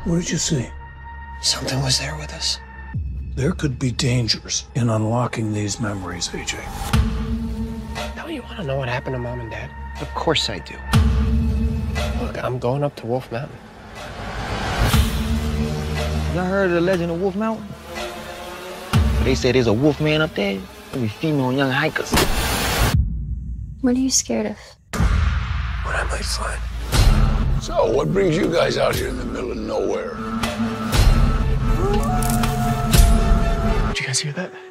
What did you see? Something was there with us. There could be dangers in unlocking these memories, AJ. Don't you want to know what happened to Mom and Dad? Of course I do. Look, I'm going up to Wolf Mountain. Y'all heard of the legend of Wolf Mountain? They say there's a wolf man up there. Every female young hikers. What are you scared of? What I might find. So, what brings you guys out here in the middle of nowhere? Did you guys hear that?